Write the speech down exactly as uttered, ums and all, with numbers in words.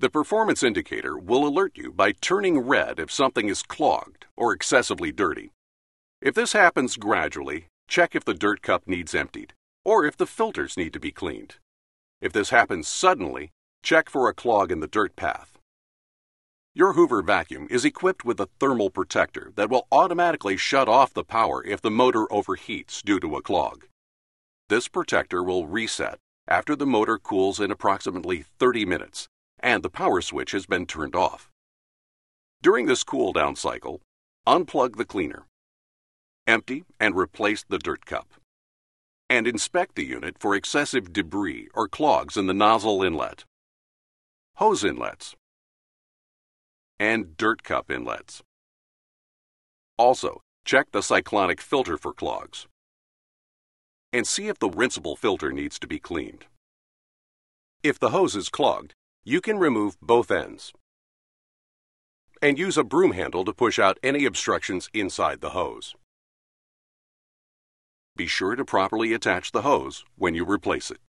The performance indicator will alert you by turning red if something is clogged or excessively dirty. If this happens gradually, check if the dirt cup needs emptied or if the filters need to be cleaned. If this happens suddenly, check for a clog in the dirt path. Your Hoover vacuum is equipped with a thermal protector that will automatically shut off the power if the motor overheats due to a clog. This protector will reset after the motor cools in approximately thirty minutes and the power switch has been turned off. During this cool down cycle, unplug the cleaner, empty and replace the dirt cup, and inspect the unit for excessive debris or clogs in the nozzle inlet, hose inlets, and dirt cup inlets. Also, check the cyclonic filter for clogs and see if the rinsable filter needs to be cleaned. If the hose is clogged, you can remove both ends and use a broom handle to push out any obstructions inside the hose. Be sure to properly attach the hose when you replace it.